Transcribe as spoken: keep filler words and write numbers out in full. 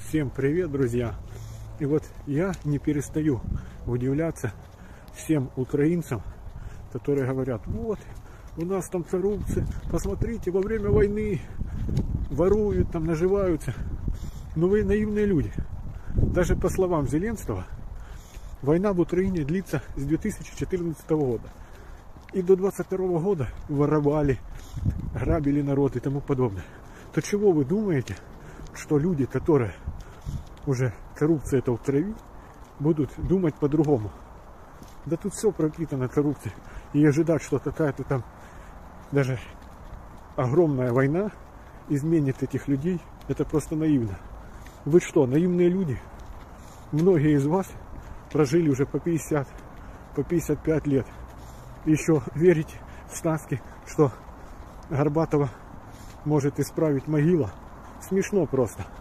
Всем привет, друзья! И вот я не перестаю удивляться всем украинцам, которые говорят: вот, у нас там коррупция, посмотрите, во время войны воруют, там наживаются. Но вы наивные люди. Даже по словам Зеленского, война в Украине длится с две тысячи четырнадцатого года. И до двадцать второго года воровали, грабили народ и тому подобное. То чего вы думаете, что люди, которые уже коррупция это в крови, будут думать по-другому? Да тут все пропитано коррупцией. И ожидать, что какая-то там даже огромная война изменит этих людей, это просто наивно. Вы что, наивные люди? Многие из вас прожили уже по пятьдесят, по пятьдесят пять лет. И еще верите в сказки, что Горбатова может исправить могила? Смешно просто.